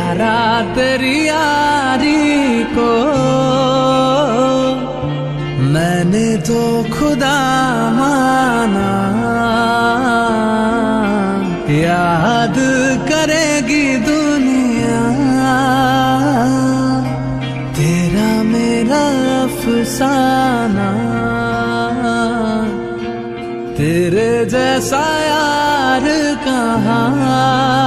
यारा तेरी यारी को मैंने तो खुदा माना, याद करेगी दुनिया तेरा मेरा अफसाना। तेरे जैसा यार कहाँ